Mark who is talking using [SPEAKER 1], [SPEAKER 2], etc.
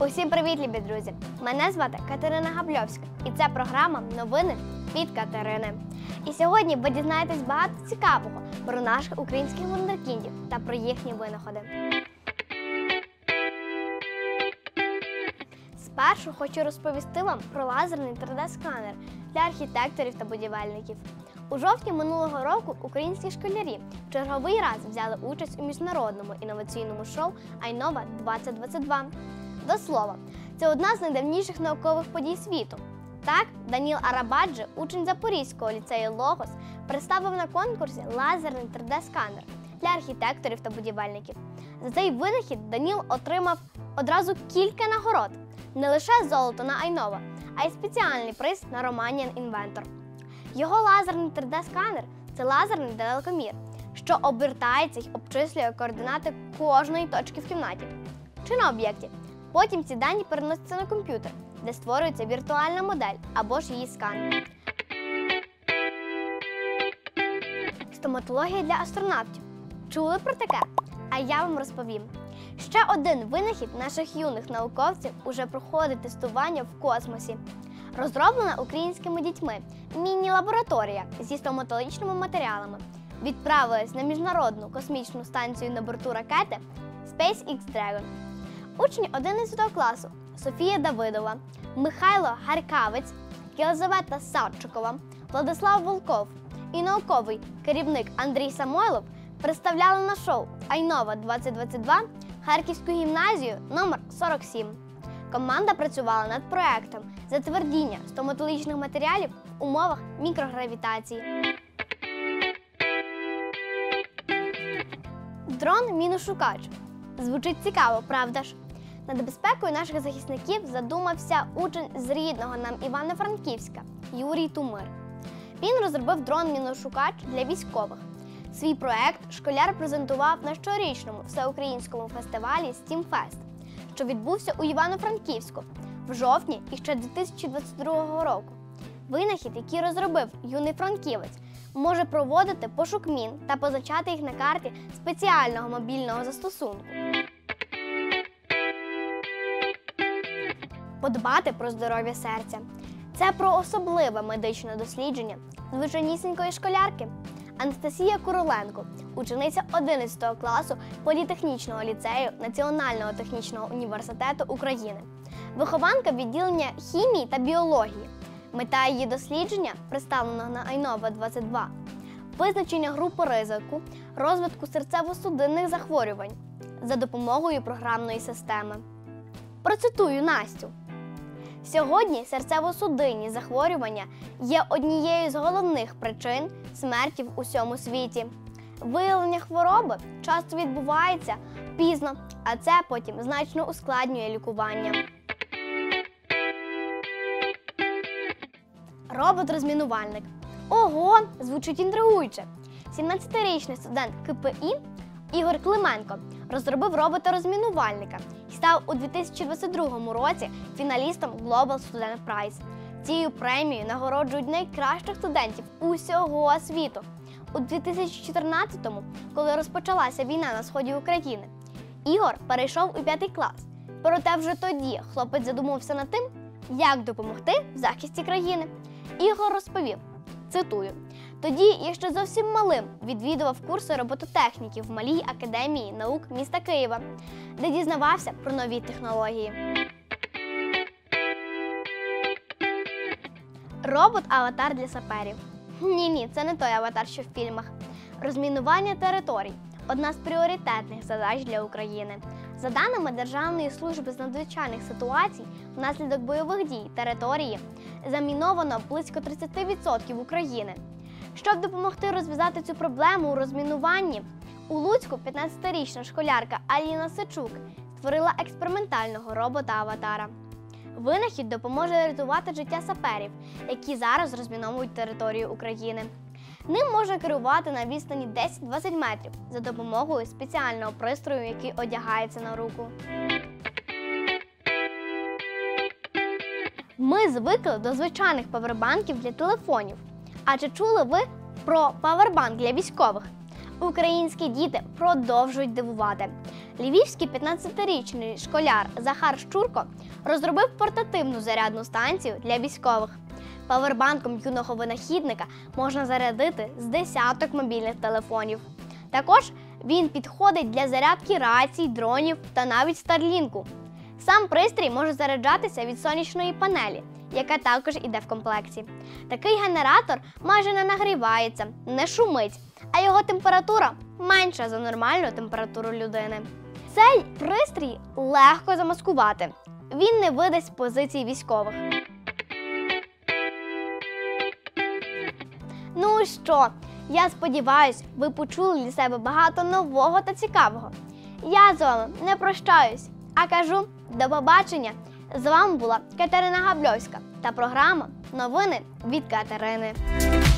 [SPEAKER 1] Усім привіт, любі друзі! Мене звати Катерина Габльовська, і це програма «Новини від Катерини». І сьогодні ви дізнаєтесь багато цікавого про наших українських вундеркіндів та про їхні винаходи. Спершу хочу розповісти вам про лазерний 3D-сканер для архітекторів та будівельників. У жовтні минулого року українські школярі в черговий раз взяли участь у міжнародному інноваційному шоу «Айнова-2022». До слова, це одна з найдавніших наукових подій світу. Так, Даніл Арабаджі, учень Запорізького ліцею «Логос», представив на конкурсі лазерний 3D-сканер для архітекторів та будівельників. За цей винахід Даніл отримав одразу кілька нагород. Не лише золото на Айнова, а й спеціальний приз на Romanian Inventor. Його лазерний 3D-сканер – це лазерний далекомір, що обертається й обчислює координати кожної точки в кімнаті чи на об'єкті. Потім ці дані переносяться на комп'ютер, де створюється віртуальна модель або ж її скан. Стоматологія для астронавтів. Чули про таке? А я вам розповім. Ще один винахід наших юних науковців уже проходить тестування в космосі. Розроблена українськими дітьми міні-лабораторія зі стоматологічними матеріалами відправилась на міжнародну космічну станцію на борту ракети SpaceX Dragon. Учні 11 класу Софія Давидова, Михайло Гарькавець, Єлизавета Савчукова, Владислав Волков і науковий керівник Андрій Самойлов представляли на шоу «Айнова-2022» Харківську гімназію номер 47. Команда працювала над проектом затвердіння стоматологічних матеріалів в умовах мікрогравітації. Дрон-міношукач. Звучить цікаво, правда ж? Над безпекою наших захисників задумався учень з рідного нам Івано-Франківська Юрій Тумир. Він розробив дрон-міношукач для військових. Свій проект школяр презентував на щорічному всеукраїнському фестивалі «Стімфест», що відбувся у Івано-Франківську в жовтні і ще 2022 року. Винахід, який розробив юний франківець, може проводити пошук мін та позначати їх на карті спеціального мобільного застосунку. Подбати про здоров'я серця. Це про особливе медичне дослідження звичайнісінької школярки. Анастасія Куроленко, учениця 11 класу Політехнічного ліцею Національного технічного університету України. Вихованка відділення хімії та біології. Мета її дослідження, представленого на Айнова-22, визначення групи ризику розвитку серцево-судинних захворювань за допомогою програмної системи. Процитую Настю. Сьогодні серцево-судинні захворювання є однією з головних причин смерті в усьому світі. Виявлення хвороби часто відбувається пізно, а це потім значно ускладнює лікування. Робот-розмінувальник. Ого, звучить інтригуюче. 17-річний студент КПІ Ігор Клименко розробив робота-розмінувальника і став у 2022 році фіналістом Global Student Prize. Цією премією нагороджують найкращих студентів усього світу. У 2014-му, коли розпочалася війна на сході України, Ігор перейшов у 5-й клас. Проте вже тоді хлопець задумався над тим, як допомогти в захисті країни. Ігор розповів, цитую, «Тоді я ще зовсім малим відвідував курси робототехніки в Малій академії наук міста Києва, де дізнавався про нові технології». Робот-аватар для саперів. Ні, це не той аватар, що в фільмах. Розмінування територій – одна з пріоритетних задач для України. За даними Державної служби з надзвичайних ситуацій, внаслідок бойових дій території заміновано близько 30% України. Щоб допомогти розв'язати цю проблему у розмінуванні, у Луцьку 15-річна школярка Аліна Сичук створила експериментального робота-аватара. Винахід допоможе рятувати життя саперів, які зараз розміновують територію України. Ним можна керувати на відстані 10-20 метрів за допомогою спеціального пристрою, який одягається на руку. Ми звикли до звичайних павербанків для телефонів. А чи чули ви про павербанк для військових? Українські діти продовжують дивувати. Львівський 15-річний школяр Захар Щурко розробив портативну зарядну станцію для військових. Павербанком юного винахідника можна зарядити з десяток мобільних телефонів. Також він підходить для зарядки рацій, дронів та навіть Старлінку. Сам пристрій може заряджатися від сонячної панелі, яка також іде в комплекті. Такий генератор майже не нагрівається, не шумить, а його температура менша за нормальну температуру людини. Цей пристрій легко замаскувати. Він не видасть позицій військових. Ну що, я сподіваюсь, ви почули для себе багато нового та цікавого. Я з вами не прощаюсь, а кажу до побачення. З вами була Катерина Габльовська та програма «Новини від Катерини».